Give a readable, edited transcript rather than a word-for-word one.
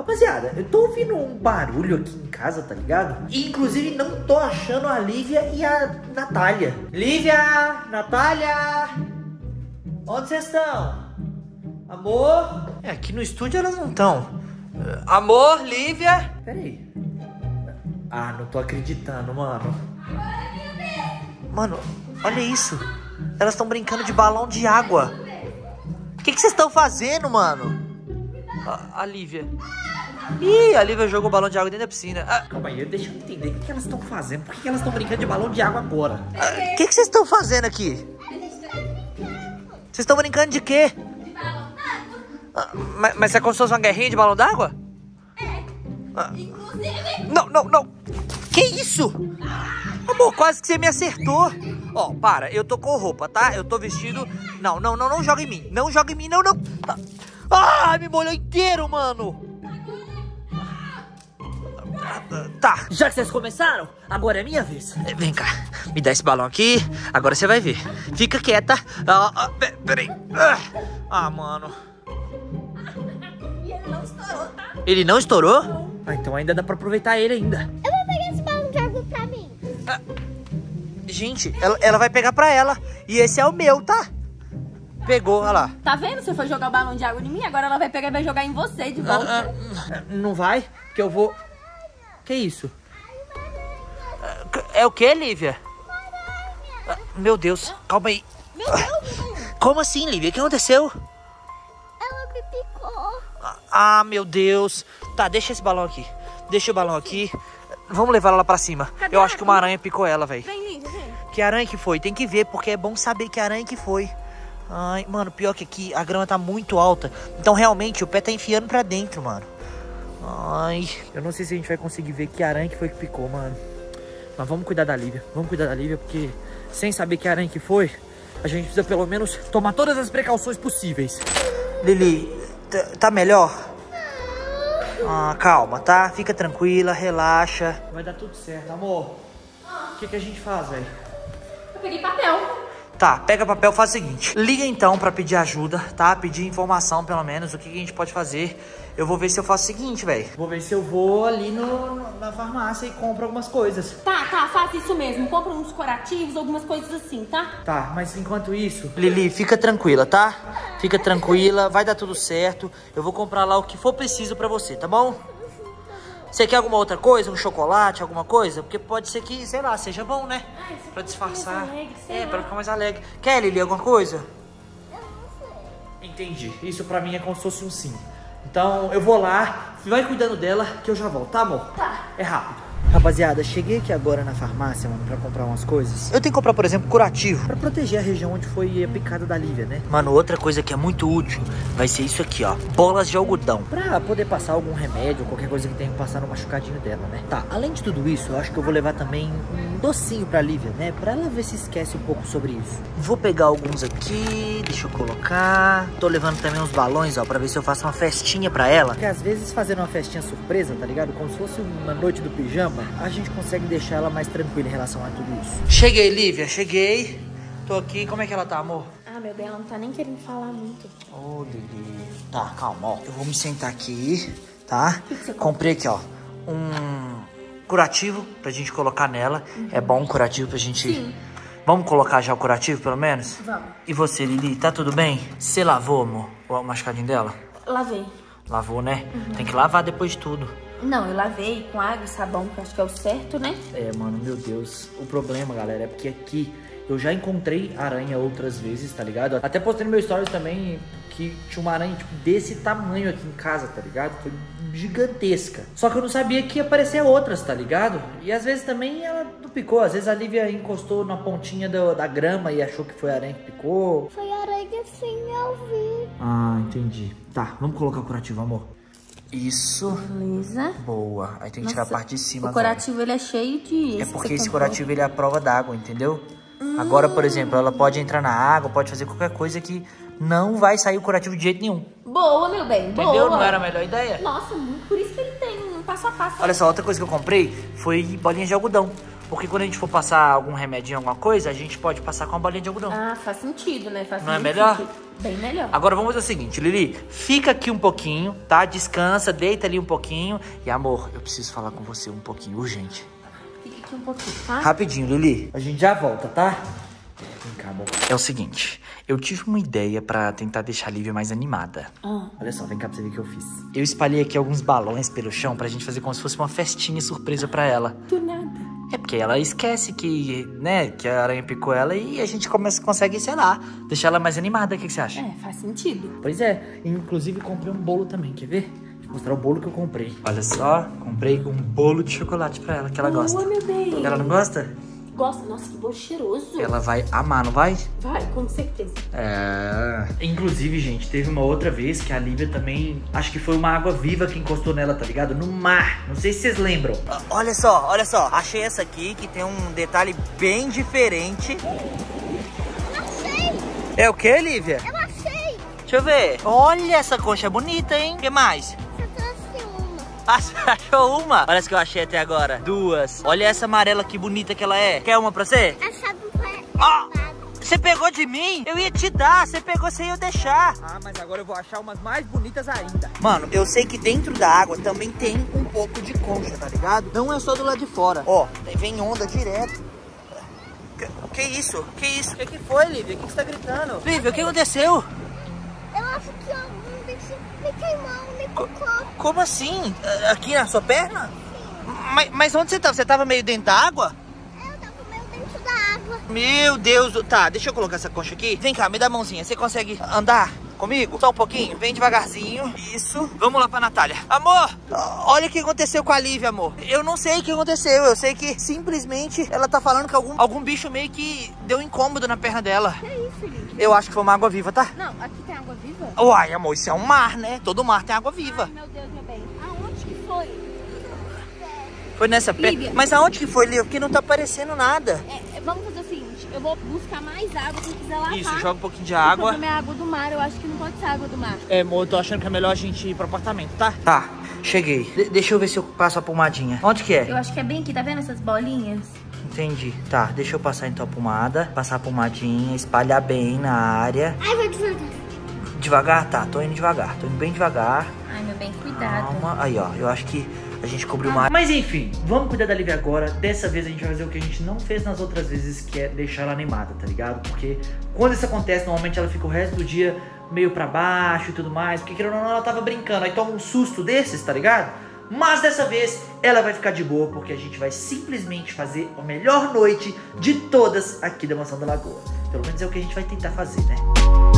Rapaziada, eu tô ouvindo um barulho aqui em casa, tá ligado? E, inclusive, não tô achando a Lívia e a Natália. Lívia! Natália! Onde vocês estão? Amor? É, aqui no estúdio elas não estão. Amor, Lívia? Peraí. Ah, não tô acreditando, mano. Mano, olha isso. Elas estão brincando de balão de água. O que vocês estão fazendo, mano? A Lívia. Ih, a Lívia jogou o balão de água dentro da piscina. Calma aí, deixa eu entender. O que elas estão fazendo? Por que elas estão brincando de balão de água agora? O que vocês estão fazendo aqui? Vocês estão brincando de quê? De balão d'água. Mas é como se fosse uma guerrinha de balão d'água? Inclusive... Não. Que isso? Amor, quase que você me acertou. Ó, para, eu tô com roupa, tá? Eu tô vestido... Não joga em mim. Não joga em mim, não. Ah, me molhou inteiro, mano. Tá. Já que vocês começaram, agora é minha vez. Vem cá, me dá esse balão aqui. Agora você vai ver. Fica quieta. Peraí. Mano. E ele não estourou, tá? Ele não estourou? Então ainda dá pra aproveitar ele ainda. Eu vou pegar esse balão de água pra mim. Gente, ela vai pegar pra ela. E esse é o meu, tá? Pegou, olha lá. Tá vendo? Você foi jogar o balão de água em mim, agora ela vai pegar e vai jogar em você de volta. Não vai, porque eu vou... Que isso? É o que, Lívia? Meu Deus, calma aí. Meu Deus, Como assim, Lívia? O que aconteceu? ela me picou. Meu Deus. Tá, deixa esse balão aqui. Deixa o balão aqui. Vamos levar ela lá pra cima. Cadê Eu ela? acho que uma aranha picou ela, velho. Vem, Lívia, vem. Que aranha que foi? Tem que ver, porque é bom saber que aranha que foi. Ai, mano, pior que aqui a grama tá muito alta. Então, realmente, o pé tá enfiando pra dentro, mano. Ai, eu não sei se a gente vai conseguir ver que aranha que foi que picou, mano. Mas vamos cuidar da Lívia. Vamos cuidar da Lívia, porque sem saber que aranha que foi, a gente precisa pelo menos tomar todas as precauções possíveis. Lili, tá melhor? Calma, tá? Fica tranquila, relaxa. Vai dar tudo certo, amor. O que a gente faz, velho? Eu peguei papel. Tá, pega papel, faz o seguinte. Liga então pra pedir ajuda, tá? Pedir informação, pelo menos, o que a gente pode fazer. Eu vou ver se eu faço o seguinte, velho. Vou ver se eu vou ali na farmácia e compro algumas coisas. Tá, faz isso mesmo. Compra uns curativos, algumas coisas assim, tá? Tá, mas enquanto isso... Lili, fica tranquila, tá? Fica tranquila, vai dar tudo certo. Eu vou comprar lá o que for preciso pra você, tá bom? Você quer alguma outra coisa? Um chocolate, alguma coisa? Porque pode ser que, sei lá, seja bom, né? Pra disfarçar. Pra ficar mais alegre. Quer, Lili, alguma coisa? Eu não sei. Entendi. Isso pra mim é como se fosse um sim. Então eu vou lá, vai cuidando dela que eu já volto, tá, amor? Tá. É rápido. Rapaziada, cheguei aqui agora na farmácia, mano, pra comprar umas coisas. Eu tenho que comprar, por exemplo, curativo pra proteger a região onde foi a picada da Lívia, né? Mano, outra coisa que é muito útil vai ser isso aqui, ó. Bolas de algodão. Pra poder passar algum remédio, qualquer coisa que tenha que passar no machucadinho dela, né? Tá, além de tudo isso, eu acho que eu vou levar também um docinho pra Lívia, né? Pra ela ver se esquece um pouco sobre isso. Vou pegar alguns aqui, deixa eu colocar. Tô levando também uns balões, ó, pra ver se eu faço uma festinha pra ela. Porque às vezes fazendo uma festinha surpresa, tá ligado? Como se fosse uma noite do pijama, a gente consegue deixar ela mais tranquila em relação a tudo isso. Cheguei, Lívia, cheguei. Tô aqui, como é que ela tá, amor? Meu bem, ela não tá nem querendo falar muito. Ô, Lili. Tá, calma, ó. Eu vou me sentar aqui, tá? O que você comprei aqui, ó, um curativo pra gente colocar nela. É bom um curativo pra gente... Sim. Vamos colocar já o curativo, pelo menos? Vamos. E você, Lili, tá tudo bem? Você lavou, amor, o machucadinho dela? Lavei. Lavou, né? Tem que lavar depois de tudo. Não, eu lavei com água e sabão, que eu acho que é o certo, né? É, mano, meu Deus. O problema, galera, é porque aqui eu já encontrei aranha outras vezes, tá ligado? Até postei no meu stories também que tinha uma aranha, tipo, desse tamanho aqui em casa, tá ligado? Foi gigantesca. Só que eu não sabia que ia aparecer outras, tá ligado? E às vezes também ela não picou. Às vezes a Lívia encostou na pontinha da grama e achou que foi a aranha que picou. Foi a aranha sim, eu vi. Entendi. Tá, vamos colocar o curativo, amor. Isso. Beleza. Boa. Aí tem que tirar a parte de cima o agora. curativo, ele é cheio de... É porque esse curativo, ele é a prova d'água, entendeu? Agora, por exemplo, ela pode entrar na água, pode fazer qualquer coisa que não vai sair o curativo de jeito nenhum. Boa, meu bem, boa. Entendeu? Não era a melhor ideia? Nossa, por isso que ele tem um passo a passo. Olha só, outra coisa que eu comprei foi bolinhas de algodão. Porque quando a gente for passar algum remédio em alguma coisa, a gente pode passar com uma bolinha de algodão. Ah, faz sentido, né? Não é melhor? Sentido. Bem melhor. Agora vamos fazer o seguinte, Lili. Fica aqui um pouquinho, tá? Descansa, deita ali um pouquinho. E amor, eu preciso falar com você um pouquinho, urgente. Fica aqui um pouquinho, tá? Rapidinho, Lili. A gente já volta, tá? Vem cá, amor. É o seguinte, eu tive uma ideia pra tentar deixar a Lívia mais animada. Olha só, vem cá pra você ver o que eu fiz. Eu espalhei aqui alguns balões pelo chão pra gente fazer como se fosse uma festinha surpresa pra ela. Do nada. É porque ela esquece que, né, que a aranha picou ela e a gente consegue, sei lá, deixar ela mais animada. O que você acha? É, faz sentido. Pois é, inclusive comprei um bolo também, quer ver? Deixa eu mostrar o bolo que eu comprei. Olha só, comprei um bolo de chocolate pra ela, que ela gosta. Meu bem. Ela não gosta? Gosta. Nossa, que bolo cheiroso. Ela vai amar, não vai? Vai, com certeza. É. Inclusive, gente, teve uma outra vez que a Lívia também, acho que foi uma água viva que encostou nela, tá ligado? No mar. Não sei se vocês lembram. Olha só. Achei essa aqui que tem um detalhe bem diferente. Eu achei! É o que, Lívia? Eu achei! Deixa eu ver. Olha, essa concha é bonita, hein? O que mais? Eu trouxe uma. Ah, você achou uma? Parece que eu achei até agora. Duas. Olha essa amarela que bonita que ela é. Quer uma pra você? Essa não foi Você pegou de mim? Eu ia te dar. Você pegou sem eu deixar. Ah, mas agora eu vou achar umas mais bonitas ainda. Mano, eu sei que dentro da água também tem um pouco de concha, tá ligado? Não é só do lado de fora. Ó, vem onda direto. Que isso? Que isso? O que foi, Lívia? O que você tá gritando? Lívia, o que aconteceu? Eu acho que algum bicho me queimou, me picou. Como assim? Aqui na sua perna? Mas onde você tava? Você tava meio dentro da água? Eu tava meio dentro da água. Meu Deus, tá, deixa eu colocar essa concha aqui. Vem cá, me dá a mãozinha, você consegue andar comigo? Só um pouquinho, vem devagarzinho, isso. Vamos lá pra Natália. Amor, olha o que aconteceu com a Lívia, amor. Eu não sei o que aconteceu, eu sei que simplesmente ela tá falando que algum bicho meio que deu incômodo na perna dela. Que isso, Lívia? Eu acho que foi uma água viva, tá? Não, aqui tem água viva? Uai, amor, isso é um mar, né? Todo mar tem água viva. Ai, meu Deus, meu bem. Aonde que foi? Foi nessa perna? Lívia. Mas aonde que foi, Lívia? Porque não tá aparecendo nada. Vamos fazer o seguinte, eu vou buscar mais água se quiser lavar. Isso, joga um pouquinho de O água. problema é água do mar, eu acho que não pode ser água do mar. É, amor, eu tô achando que é melhor a gente ir pro apartamento, tá? Tá, cheguei. Deixa eu ver se eu passo a pomadinha. Onde que é? Eu acho que é bem aqui, tá vendo essas bolinhas? Entendi. Tá, deixa eu passar então a pomada. Passar a pomadinha, espalhar bem na área. Ai, vai devagar. Devagar? Tá, tô indo devagar. Tô indo bem devagar. Ai, meu bem, cuidado. Calma. Aí, ó, eu acho que a gente cobriu uma... Mas enfim, vamos cuidar da Lívia agora. Dessa vez a gente vai fazer o que a gente não fez nas outras vezes, que é deixar ela animada, tá ligado? Porque quando isso acontece, normalmente ela fica o resto do dia meio pra baixo e tudo mais. Porque querendo ou não, ela tava brincando. Aí toma um susto desses, tá ligado? Mas dessa vez ela vai ficar de boa, porque a gente vai simplesmente fazer a melhor noite de todas aqui da Mansão da Lagoa. Pelo menos é o que a gente vai tentar fazer, né?